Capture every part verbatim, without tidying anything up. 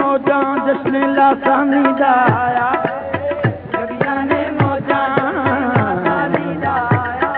मौजां जश्ने लासानी दा आया लगियां ने मौजां लासानी दा आया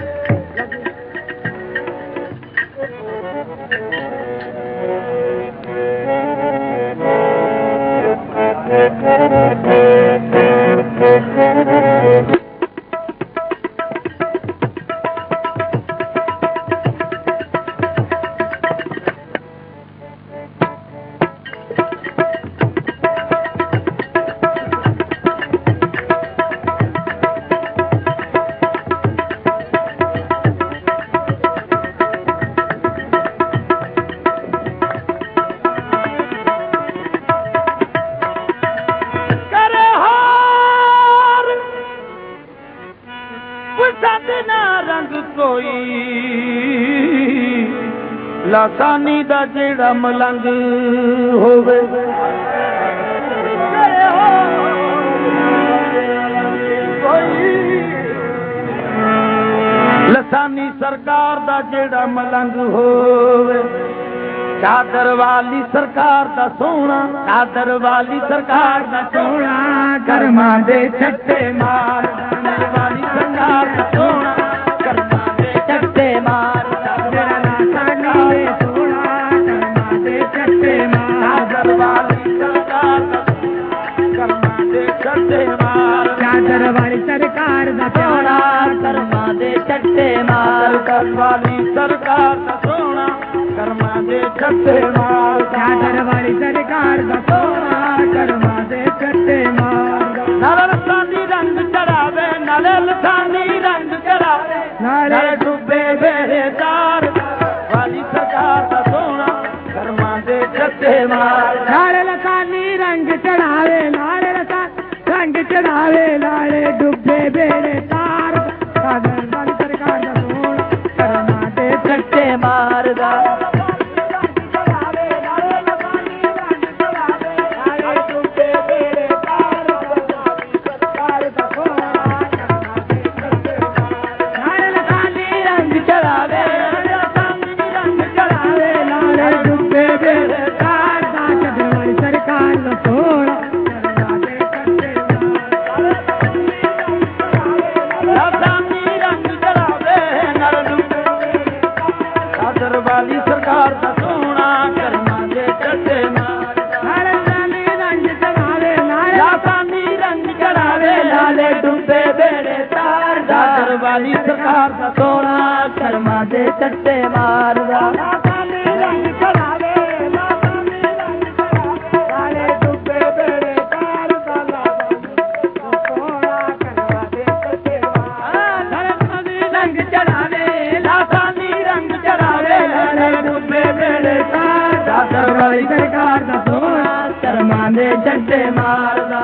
लासानी दा जेड़ा मलंग होवे लसानी सरकार दा जेड़ा मलंग होवे चादर वाली सरकार दा सोना चादर वाली सरकार दा सोना कर्मा दे छट्टे मार वाली सरकार दा सोना कर्मा दे छट्टे मार चादर वाली सरकार दा सोना कर्मा दे छट्टे मार वाली सरकार दा सोना कर्मा दे छट्टे मार चादर वाली सरकार दा सोना कर्मा दे छट्टे मार नाले लसानी रंग चढ़ावे नाले लसानी रंग चढ़ावे नाले डूबे बेड़े तार वाली सरकार दा सोना कर्मा दे छट्टे मार नाले लसानी रंग चढ़ावे नाले रंग चढ़ावे लाले डुबे बेड़े तार चादर वाली सरकार दा सोना कर्मा दे छट्टे मारदा वाली सरकार दा सोना कर्मा दे छट्टे मारदा रंग चढ़ावे लाले डुबे बेड़े तार सोना कर्मा दे छट्टे रंग चढ़ावे लासानी रंग चढ़ावे लाले डुबे बेड़े तार चादर वाली सरकार दा सोना कर्मा दे छट्टे मारदा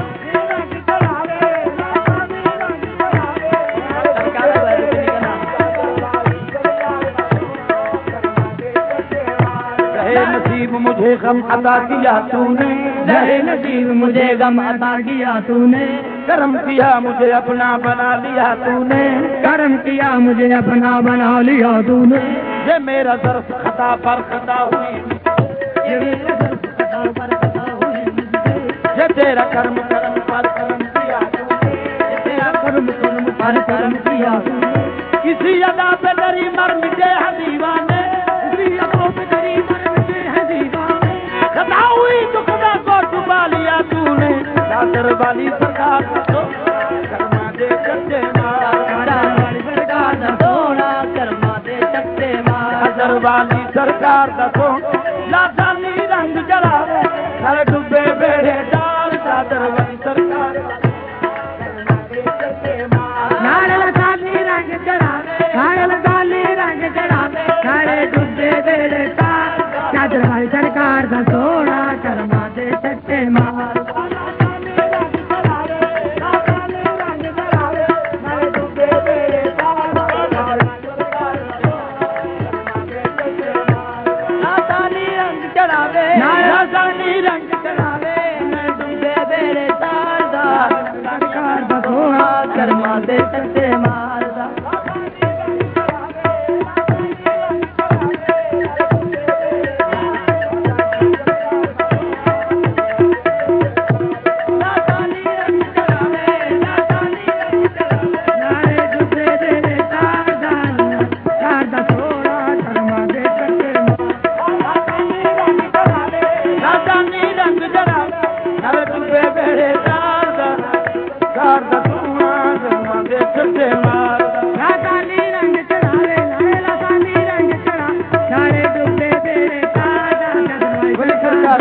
मुझे गम अता किया तूने रहे नसीब मुझे गम अता किया तूने करम किया मुझे अपना बना लिया तूने करम किया मुझे अपना बना लिया तूने ये मेरा दर्द खता पर खता हुई ये मेरा दर्द खता पर खता हुई ये तेरा कर्म कर्म पर कर्म किया तूने ये तेरा कर्म कर्म पर कर्म किया तूने किसी अदा पे डरी मर मिटे हैं दीवाने किसी अदा पे डरी मर मिटे हैं दीवाने खता हुई दुखदा को छुपा लिया तूने चादर वाली सरकार को कर्मा दे छट्टे मार चादर वाली सरकार दा सोना कर्मा दे छट्टे मार चादर वाली सरकार दा सोना लासानी रंग चढ़ावे सारे डूबे बेड़े डाल चादर वाली सरकार कर्मा दे छट्टे मार नारे लासानी रंग चढ़ावे नारे लासानी रंग चढ़ावे सारे डूबे बेड़े डाल चादर वाली सरकार दा सोना कर्मा दे छट्टे मार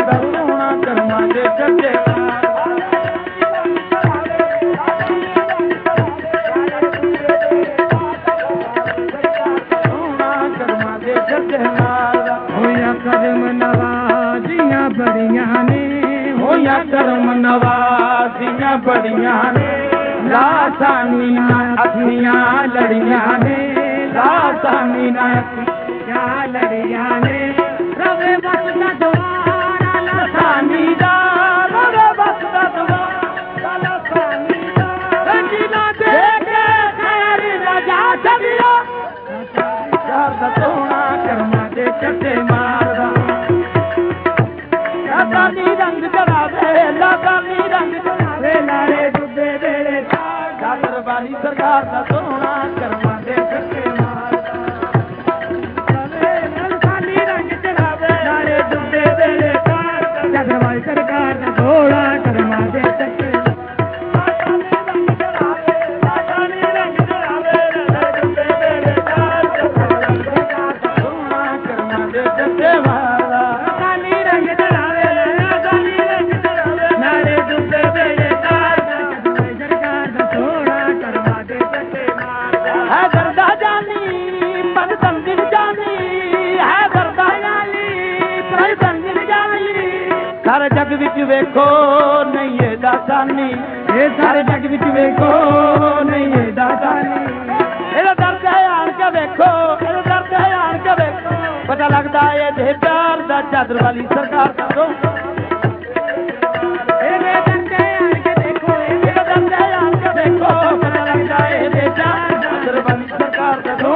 सरकार दा सोना कर्मा दे सच्चे सोना कर्मा दे सच्चे होया करम नवाजियां बड़ियां ने होया करम नवाजियां बड़ियां ने लासानी अपनियां लड़ियां ने लासानी अपनियां लड़ियां ने रवे बसदा द्वारा लासानी दा रवे बसदा द्वारा लासानी दा रंगीला देखे खैर रजा छड़िया सरकार दा सोना कर्मा दे चट्टे मारदा लासानी रंग चढ़ावे लासानी रंग चढ़ावे लारे डुबे वेले जागर वाली सरकार दा सोना कर्मा दे चट्टे मारदा लासानी रंग चढ़ावे लारे डुबे वेले जागर वाली सरकार दा सोना कर्मा दे चट्टे लासानी रंग चढ़ावे लारे डुबे वेले सोना कर्मा दे चट्टे मारदा लासानी रंग चढ़ावे लासानी रंग चढ़ावे लारे डुबे वेले सरकार दा सोना कर्मा दे चट्टे मारदा है दरदा जानी मन संदिल जानी है दरदा जानी पर संदिल जानी सारे जग विच वेखो नहीं है दासानी ये सारे जग विच वेखो नहीं है दासानी ਇਹਦਾ ਦਰਦ ਹੈ ਆਣ ਕੇ ਵੇਖੋ ਇਹਦਾ ਦਰਦ ਹੈ ਆਣ ਕੇ ਵੇਖੋ ਪਤਾ ਲੱਗਦਾ ਏ ਦੇ ਪਿਆਰ ਦਾ ਚਾਦਰ ਵਾਲੀ ਸਰਕਾਰ ਦਾ ਇਹਦੇ ਦਰਦ ਹੈ ਆਣ ਕੇ ਦੇਖੋ ਇਹਦਾ ਦਰਦ ਹੈ ਆਣ ਕੇ ਵੇਖੋ ਪਤਾ ਲੱਗਦਾ ਏ ਦੇ ਚਾਦਰ ਵਾਲੀ ਸਰਕਾਰ ਦਾ